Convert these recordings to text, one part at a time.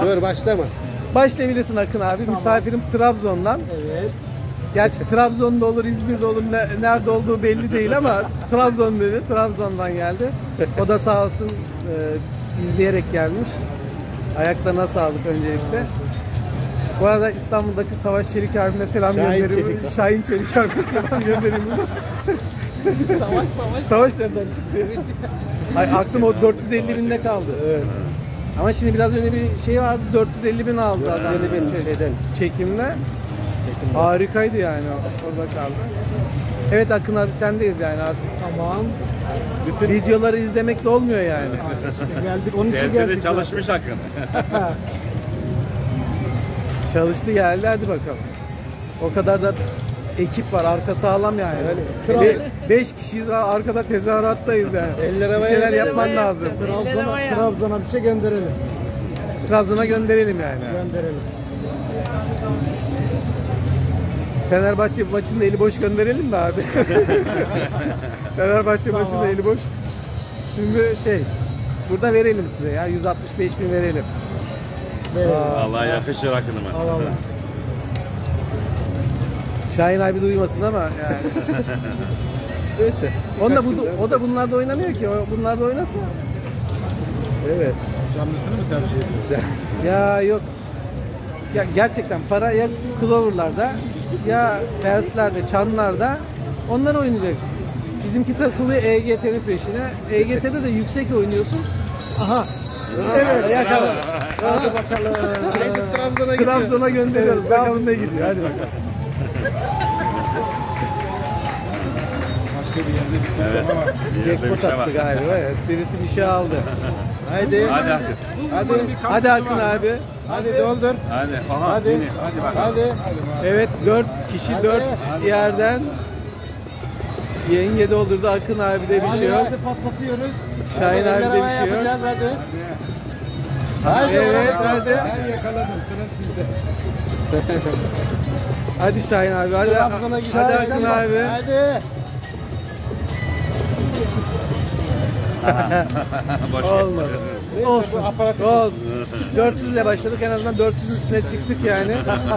Dur başlama. Başlayabilirsin Akın abi. Tamam. Misafirim Trabzon'dan. Evet. Gerçi Trabzon'da olur, İzmir'de olur, nerede olduğu belli değil ama Trabzon dedi. Trabzon'dan geldi. O da sağ olsun izleyerek gelmiş. Ayaklarına sağlık öncelikle. Bu arada İstanbul'daki Savaş Çelik abime selam gönderim. Şahin Çelik abime selam gönderim. Savaş nereden çıktı? Ay, aklım o 450 binde kaldı. Evet. Ama şimdi biraz önce bir şey vardı, 450 bin aldı adam. 450 bin çekimle. Harikaydı yani, orada kaldı. Evet Akın abi, sendeyiz yani artık. Tamam. Bütün videoları izlemekle olmuyor yani. İşte geldik, onun için geldik. Çalışmış Akın. Çalıştı geldi, hadi bakalım. O kadar da ekip var, arka sağlam yani. 5 kişiyiz, arkada tezahürattayız yani. Bir şeyler yapman lazım. Trabzon'a bir şey gönderelim. Trabzon'a gönderelim yani. Gönderelim. Fenerbahçe maçında eli boş gönderelim mi abi? Fenerbahçe maçında eli boş. Şimdi burada verelim size ya, 165 bin verelim. Allah yakışır Akın'ıma. Allah. Şahin abi duymasın ama yani. Neyse. O da bunlarda oynamıyor ki. Bunlarda oynasın. Evet. Canlısını mı tercih ediyorsun? Ya yok. Ya gerçekten para ya Clover'larda ya Bells'lerde, Çanlar'da, onlar oynayacaksın. Bizimki takılıyor EGT'nin peşine. EGT'de de yüksek oynuyorsun. Aha. Evet, yakala. Hadi bakalım. Trabzon'a gönderiyoruz. Bakalım ne gidiyor. Hadi bakalım. Başka bir yerde bir evet. Ama jackpot attı galiba. Evet. Birisi bir şey aldı. Haydi. Hadi Akın. Hadi Akın abi. Hadi doldur. Hadi. Aha, hadi. Hadi. Evet, 4 kişi 4 yerden. Yenge doldurdu. Akın abi de bir şey yok. Hadi patlatıyoruz. Şahin abi de bir şey yok. Hadi. Evet, hadi. Ben yakaladım, sıra sizde. Hadi Şahin abi, hadi. Hadi Akın abi. Hadi. Olmadı. Olsun. Olsun. 400 ile başladık, en azından 400'ün üstüne çıktık yani.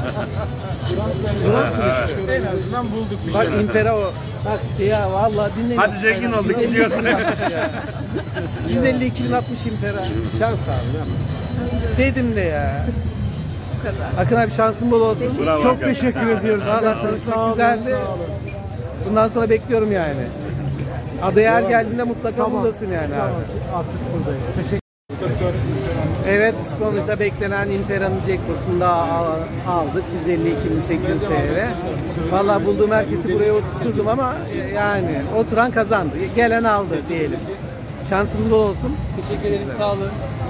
En azından bulduk bir şey. şey. Bak Impera o. Bak işte ya, vallahi dinleyin. Hadi zengin olduk, gidiyorsun. 152 bin atmış Impera. Şans abi. Dedim de ya. Akın abi şansın bol olsun. Çok teşekkür ediyoruz. Valla tanışmak güzeldi. Bundan sonra bekliyorum yani. Adaya her geldiğinde mutlaka buradasın yani abi. Artık buradayız. Teşekkür ederim. Evet, sonuçta beklenen Impera'nın jackpot'unu da aldık. 152.800 TL. Valla bulduğum herkesi buraya oturturdum ama yani oturan kazandı. Gelen aldı diyelim. Şansınız bol olsun. Teşekkür ederim, sağ olun.